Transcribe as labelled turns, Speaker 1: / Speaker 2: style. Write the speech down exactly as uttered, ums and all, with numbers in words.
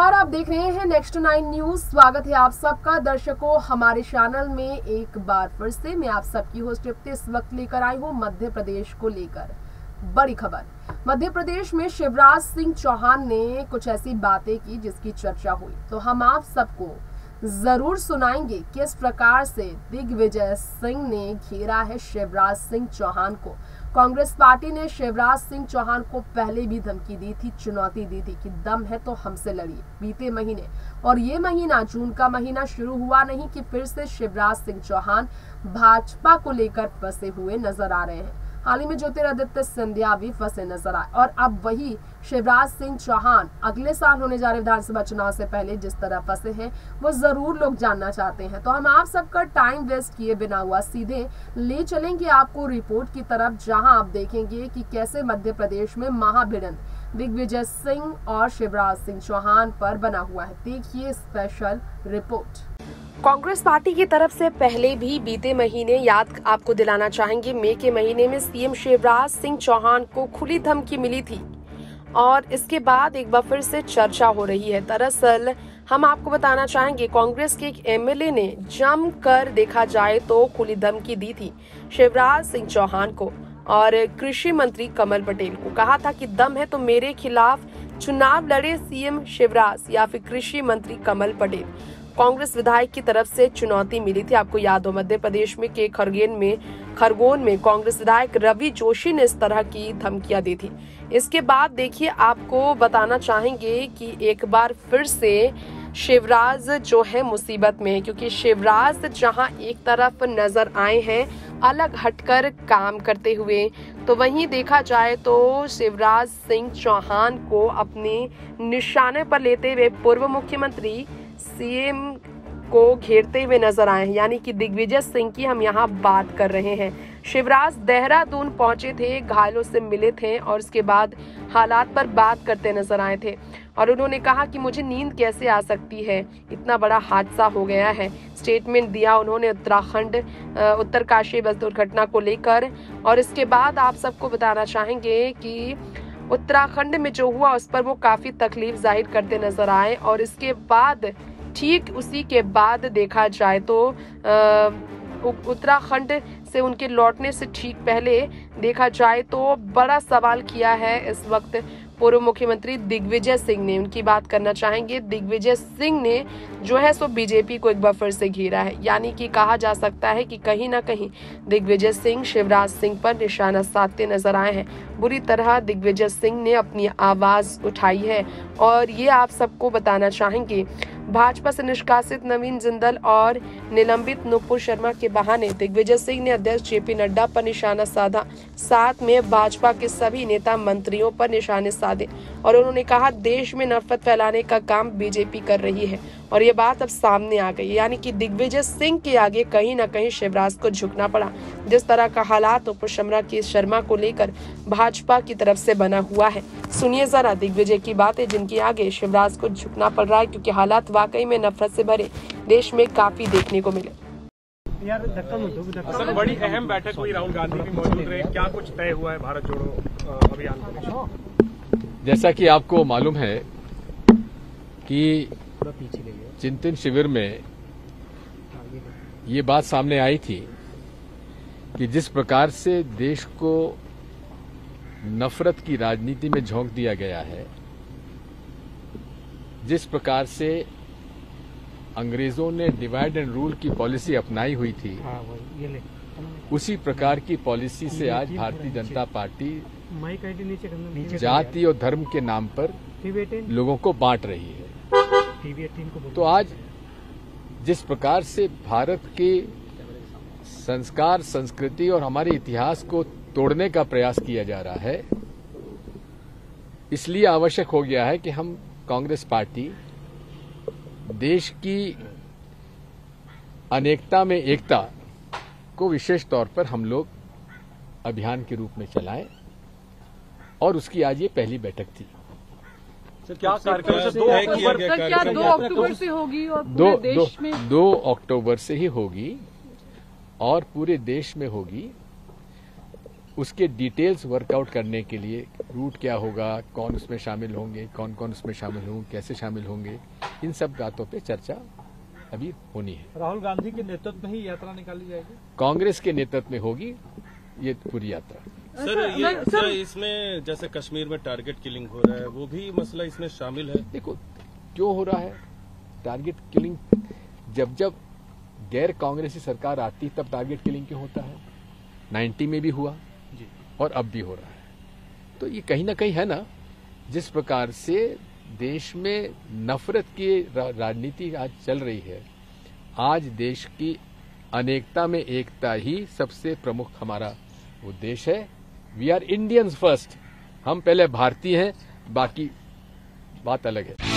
Speaker 1: नमस्कार, आप देख रहे हैं नेक्स्ट नाइन न्यूज। स्वागत है आप सबका दर्शकों हमारे चैनल में। एक बार फिर से मैं आप सबकी होस्ट इस वक्त लेकर आई हूं मध्य प्रदेश को लेकर बड़ी खबर। मध्य प्रदेश में शिवराज सिंह चौहान ने कुछ ऐसी बातें की जिसकी चर्चा हुई, तो हम आप सबको जरूर सुनाएंगे किस प्रकार से दिग्विजय सिंह ने घेरा है शिवराज सिंह चौहान को। कांग्रेस पार्टी ने शिवराज सिंह चौहान को पहले भी धमकी दी थी, चुनौती दी थी कि दम है तो हमसे लड़िए। बीते महीने और ये महीना जून का महीना शुरू हुआ नहीं कि फिर से शिवराज सिंह चौहान भाजपा को लेकर फंसे हुए नजर आ रहे हैं। हाल ही में ज्योतिरादित्य सिंधिया भी फंसे नजर आए और अब वही शिवराज सिंह चौहान अगले साल होने जा रहे विधानसभा चुनाव से पहले जिस तरह फंसे हैं वो जरूर लोग जानना चाहते हैं। तो हम आप सबका टाइम वेस्ट किए बिना हुआ सीधे ले चलेंगे आपको रिपोर्ट की तरफ, जहां आप देखेंगे कि कैसे मध्य प्रदेश में महाभिड़ंत दिग्विजय सिंह और शिवराज सिंह चौहान पर बना हुआ है। देखिए स्पेशल रिपोर्ट। कांग्रेस पार्टी की तरफ से पहले भी बीते महीने याद आपको दिलाना चाहेंगे, मई के महीने में सीएम शिवराज सिंह चौहान को खुली धमकी मिली थी और इसके बाद एक बार फिर से चर्चा हो रही है। दरअसल हम आपको बताना चाहेंगे कांग्रेस के एक एमएलए ने जमकर देखा जाए तो खुली धमकी दी थी शिवराज सिंह चौहान को और कृषि मंत्री कमल पटेल को। कहा था कि दम है तो मेरे खिलाफ चुनाव लड़े सीएम शिवराज या फिर कृषि मंत्री कमल पटेल। कांग्रेस विधायक की तरफ से चुनौती मिली थी। आपको याद हो मध्य प्रदेश में के खरगोन में खरगोन में कांग्रेस विधायक रवि जोशी ने इस तरह की धमकियां दी थी। इसके बाद देखिए आपको बताना चाहेंगे कि एक बार फिर से शिवराज जो है मुसीबत में है, क्योंकि शिवराज जहां एक तरफ नजर आए हैं अलग हटकर काम करते हुए, तो वहीं देखा जाए तो शिवराज सिंह चौहान को अपने निशाने पर लेते हुए पूर्व मुख्यमंत्री सीएम को घेरते हुए नजर आए हैं। यानी कि दिग्विजय सिंह की हम यहाँ बात कर रहे हैं। शिवराज देहरादून पहुंचे थे, घायलों से मिले थे और उसके बाद हालात पर बात करते नजर आए थे और उन्होंने कहा कि मुझे नींद कैसे आ सकती है, इतना बड़ा हादसा हो गया है। स्टेटमेंट दिया उन्होंने उत्तराखंड उत्तरकाशी बस दुर्घटना को लेकर। और इसके बाद आप सबको बताना चाहेंगे कि उत्तराखंड में जो हुआ उस पर वो काफी तकलीफ जाहिर करते नजर आए और इसके बाद ठीक उसी के बाद देखा जाए तो उत्तराखंड से उनके लौटने से ठीक पहले देखा जाए तो बड़ा सवाल किया है इस वक्त पूर्व मुख्यमंत्री दिग्विजय सिंह ने। उनकी बात करना चाहेंगे। दिग्विजय सिंह ने जो है सो बीजेपी को एक बार फिर से घेरा है। यानी कि कहा जा सकता है कि कहीं ना कहीं दिग्विजय सिंह शिवराज सिंह पर निशाना साधते नजर आए हैं। बुरी तरह दिग्विजय सिंह ने अपनी आवाज उठाई है और ये आप सबको बताना चाहेंगे भाजपा से निष्कासित नवीन जिंदल और निलंबित नुपुर शर्मा के बहाने दिग्विजय सिंह ने अध्यक्ष जेपी नड्डा पर निशाना साधा, साथ में भाजपा के सभी नेता मंत्रियों पर निशाने साधे और उन्होंने कहा देश में नफरत फैलाने का काम बीजेपी कर रही है और ये बात अब सामने आ गई। यानी कि दिग्विजय सिंह के आगे कहीं ना कहीं शिवराज को झुकना पड़ा। जिस तरह का हालात नुपुर शर्मा की शर्मा को लेकर भाजपा की तरफ से बना हुआ है, सुनिए जरा दिग्विजय की बातें जिनकी आगे शिवराज को झुकना पड़ रहा है, क्योंकि हालात वाकई में नफरत से भरे देश में काफी देखने को मिले।
Speaker 2: यार धक्का मत दो, धक्का। सर बड़ी अहम बैठक हुई, राहुल गांधी भी मौजूद रहे, क्या कुछ तय हुआ है भारत जोड़ो अभियान को?
Speaker 3: जैसा कि आपको मालूम है कि चिंतन शिविर में ये बात सामने आई थी कि जिस प्रकार से देश को नफरत की राजनीति में झोंक दिया गया है, जिस प्रकार से अंग्रेजों ने डिवाइड एंड रूल की पॉलिसी अपनाई हुई थी, उसी प्रकार की पॉलिसी से आज भारतीय जनता पार्टी जाति और धर्म के नाम पर लोगों को बांट रही है। तो आज जिस प्रकार से भारत के संस्कार, संस्कृति और हमारे इतिहास को तोड़ने का प्रयास किया जा रहा है, इसलिए आवश्यक हो गया है कि हम कांग्रेस पार्टी देश की अनेकता में एकता को विशेष तौर पर हम लोग अभियान के रूप में चलाएं और उसकी आज ये पहली बैठक थी।
Speaker 2: सर क्या कार्यक्रम दो अक्टूबर क्या दो अक्टूबर से होगी और पूरे देश में
Speaker 3: दो अक्टूबर से ही होगी और पूरे देश में होगी। उसके डिटेल्स वर्कआउट करने के लिए रूट क्या होगा, कौन उसमें शामिल होंगे, कौन कौन उसमें शामिल होंगे, कैसे शामिल होंगे, इन सब बातों पे चर्चा अभी होनी है।
Speaker 2: राहुल गांधी के नेतृत्व में ही यात्रा निकाली जाएगी,
Speaker 3: कांग्रेस के नेतृत्व में होगी ये पूरी यात्रा।
Speaker 4: सर ये क्या इसमें जैसे कश्मीर में टारगेट किलिंग हो रहा है, वो भी मसला इसमें शामिल है?
Speaker 3: देखो क्यों हो रहा है टारगेट किलिंग, जब जब गैर कांग्रेसी सरकार आती तब टारगेट किलिंग क्यों होता है? नाइन्टी में भी हुआ
Speaker 2: जी,
Speaker 3: और अब भी हो रहा है। तो ये कहीं ना कहीं है ना, जिस प्रकार से देश में नफरत की रा, राजनीति आज चल रही है, आज देश की अनेकता में एकता ही सबसे प्रमुख हमारा उद्देश्य है। वी आर इंडियंस फर्स्ट, हम पहले भारतीय हैं, बाकी बात अलग है।